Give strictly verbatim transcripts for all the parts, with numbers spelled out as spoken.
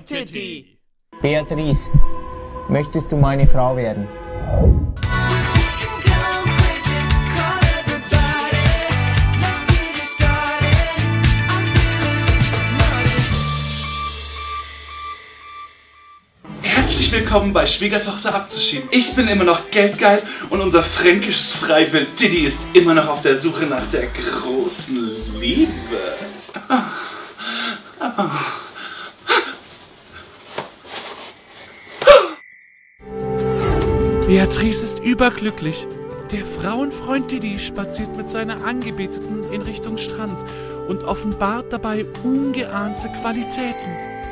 Titi. Beatrice, möchtest du meine Frau werden? Herzlich willkommen bei Schwiegertochter Abzuschied. Ich bin immer noch geldgeil und unser fränkisches Freiwild Didi ist immer noch auf der Suche nach der großen Liebe. Beatrice ist überglücklich. Der Frauenfreund Didi spaziert mit seiner Angebeteten in Richtung Strand und offenbart dabei ungeahnte Qualitäten.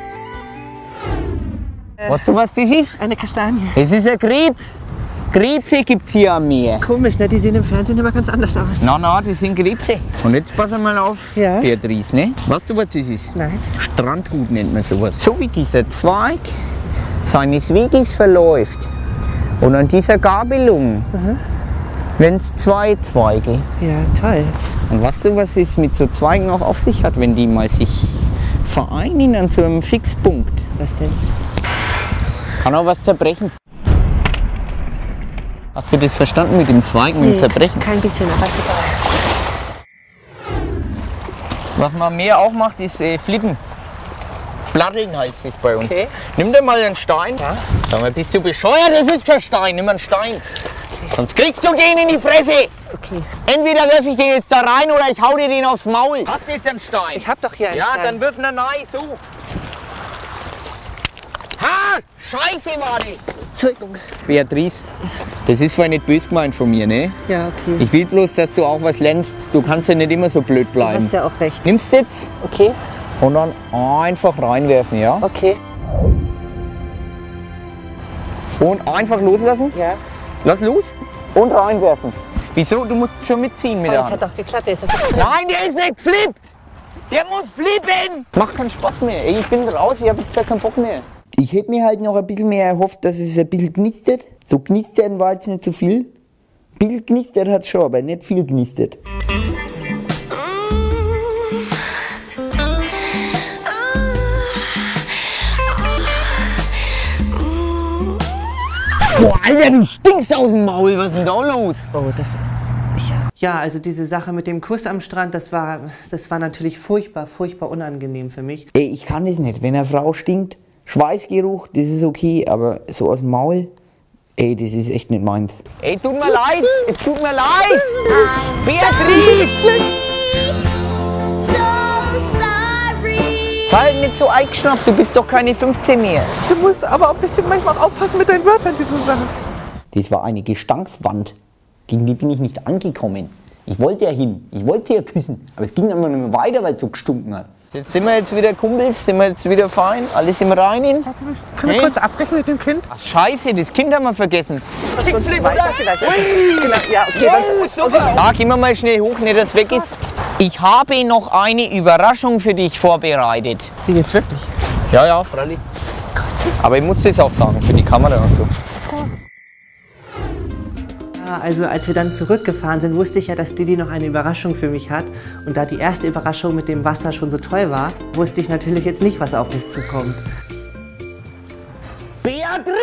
Weißt du, was das ist? Eine Kastanie. Es ist ein Krebs. Krebse gibt es hier am Meer. Komisch, ne? Die sehen im Fernsehen immer ganz anders aus. Na, na, das sind Krebse. Und jetzt pass mal auf, Ja. Beatrice, ne? Weißt du, was das ist? Nein. Strandgut nennt man sowas. So wie dieser Zweig seines Weges verläuft. Und an dieser Gabelung, Mhm. wenn es zwei Zweige. Ja, toll. Und weißt du, was es mit so Zweigen auch auf sich hat, wenn die mal sich vereinen an so einem Fixpunkt? Was denn? Kann auch was zerbrechen. Hast du das verstanden mit dem Zweig, mit dem Zerbrechen? Kein bisschen, aber ist egal. Was man mehr auch macht, ist äh, Flippen. Platteln heißt es bei uns. Okay. Nimm dir mal einen Stein. Ja. Sag mal, bist du bescheuert? Das ist kein Stein. Nimm einen Stein. Sonst kriegst du den in die Fresse. Okay. Entweder werfe ich den jetzt da rein oder ich hau dir den aufs Maul. Hast du jetzt einen Stein? Ich hab doch hier einen Ja, Stein. dann wirf ihn rein, so. Ha! Scheiße war das! Entschuldigung. Beatrice, das ist zwar nicht böse gemeint von mir, ne? Ja, okay. Ich will bloß, dass du auch was lernst. Du kannst ja nicht immer so blöd Du bleiben. hast ja auch recht. Nimmst jetzt Okay. und dann einfach reinwerfen, ja? Okay. Und einfach loslassen. Ja. Lass los und reinwerfen. Wieso? Du musst schon mitziehen mit Aber der es Hand. hat doch geklappt. Der ist doch geklappt. Nein, der ist nicht geflippt! Der muss flippen! Macht keinen Spaß mehr. Ey, ich bin raus, ich hab jetzt ja keinen Bock mehr. Ich hätte mir halt noch ein bisschen mehr erhofft, dass es ein bisschen knistert. So knistern war jetzt nicht so viel. Ein bisschen knistert hat es schon, aber nicht viel knistert. Boah, Alter, du stinkst aus dem Maul. Was ist denn da los? Oh, das... Ja. Ja, also diese Sache mit dem Kuss am Strand, das war, das war natürlich furchtbar, furchtbar unangenehm für mich. Ey, ich kann das nicht. Wenn eine Frau stinkt, Schweißgeruch, das ist okay, aber so aus dem Maul, ey, das ist echt nicht meins. Ey, tut mir leid, es tut mir leid! Beatrice! Sei nicht so eingeschnappt, du bist doch keine fünfzehn mehr. Du musst aber auch ein bisschen manchmal aufpassen mit deinen Wörtern, die du sagst. Das war eine Gestankswand. Gegen die bin ich nicht angekommen. Ich wollte ja hin, ich wollte ja küssen, aber es ging immer nicht mehr weiter, weil es so gestunken hat. Jetzt sind wir jetzt wieder Kumpels, sind wir jetzt wieder fein, alles im Reinen. Können wir Hey. kurz abbrechen mit dem Kind? Ach scheiße, das Kind haben wir vergessen. Sonst weiter vielleicht. Genau, ja, okay. Wow, super. Ja, gehen wir mal schnell hoch, nicht dass es weg ist. Ich habe noch eine Überraschung für dich vorbereitet. Wie jetzt wirklich? Ja, ja, freilich. Aber ich muss das auch sagen, für die Kamera und so. Ja, also als wir dann zurückgefahren sind, wusste ich ja, dass Didi noch eine Überraschung für mich hat. Und da die erste Überraschung mit dem Wasser schon so toll war, wusste ich natürlich jetzt nicht, was auf mich zukommt. Beatrice!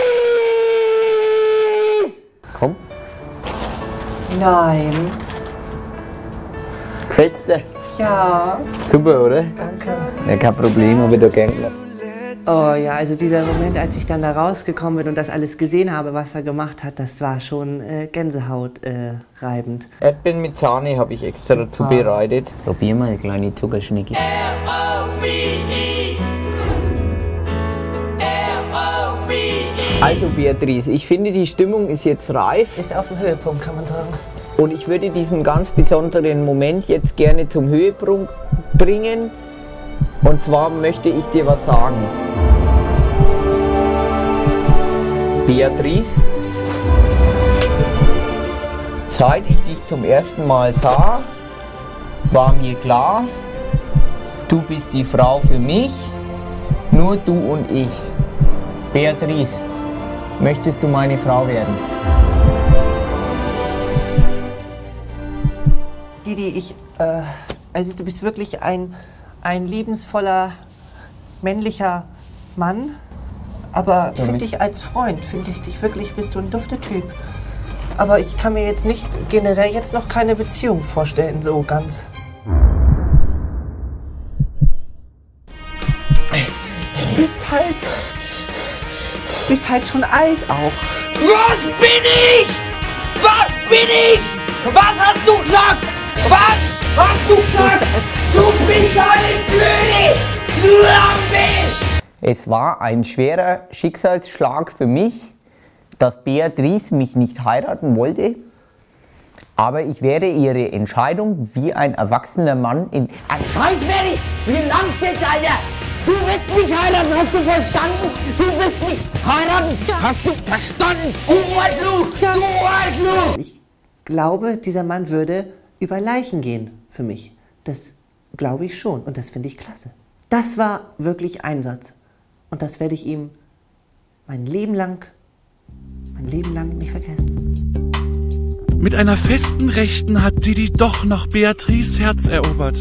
Komm, Nein. gefällt's dir? Ja. Super, oder? Danke. Ja, kein Problem, hab ich doch gern gemacht. Oh ja, also dieser Moment, als ich dann da rausgekommen bin und das alles gesehen habe, was er gemacht hat, das war schon äh, Gänsehaut äh, reibend. Erdbeeren mit Sahne habe ich extra zubereitet. Probier mal eine kleine Zuckerschnecke. Also Beatrice, ich finde, die Stimmung ist jetzt reif Ist auf dem Höhepunkt, kann man sagen. und ich würde diesen ganz besonderen Moment jetzt gerne zum Höhepunkt bringen. Und zwar möchte ich dir was sagen. Beatrice, seit ich dich zum ersten Mal sah, war mir klar, du bist die Frau für mich, nur du und ich. Beatrice, möchtest du meine Frau werden? Didi, ich, äh, also du bist wirklich ein, ein liebensvoller, männlicher Mann, aber finde ich als Freund, finde ich dich wirklich, bist du ein dufter Typ. Aber ich kann mir jetzt nicht generell jetzt noch keine Beziehung vorstellen, so ganz. Du bist halt, bist halt schon alt auch. Was bin ich? Was bin ich? Was hast du gesagt? Was hast du gesagt? Du bist eine blöde Schlampe! Es war ein schwerer Schicksalsschlag für mich, dass Beatrice mich nicht heiraten wollte. Aber ich werde ihre Entscheidung wie ein erwachsener Mann in... Ein Scheiß werde ich! Wie Langfett, Alter! Du wirst mich heiraten, hast du verstanden? Du wirst mich heiraten, hast du verstanden? Du Arschloch! Du Arschloch! Ich glaube, dieser Mann würde über Leichen gehen für mich. Das glaube ich schon und das finde ich klasse. Das war wirklich Einsatz. Und das werde ich ihm mein Leben lang, mein Leben lang nicht vergessen. Mit einer festen Rechten hat Didi doch noch Beatrice Herz erobert.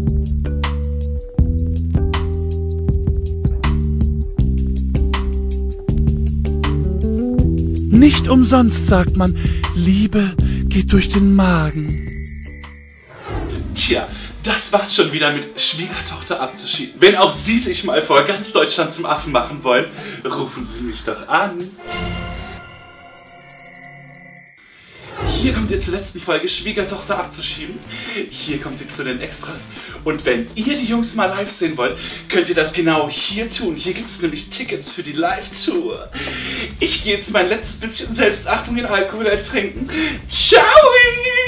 Nicht umsonst sagt man, Liebe geht durch den Magen. Tja, das war's schon wieder mit Schwiegertochter abzuschieden. Wenn auch Sie sich mal vor ganz Deutschland zum Affen machen wollen, rufen Sie mich doch an. Hier kommt ihr zur letzten Folge Schwiegertochter abzuschieben. Hier kommt ihr zu den Extras. Und wenn ihr die Jungs mal live sehen wollt, könnt ihr das genau hier tun. Hier gibt es nämlich Tickets für die Live-Tour. Ich gehe jetzt mein letztes bisschen Selbstachtung in Alkohol ertrinken. Ciao!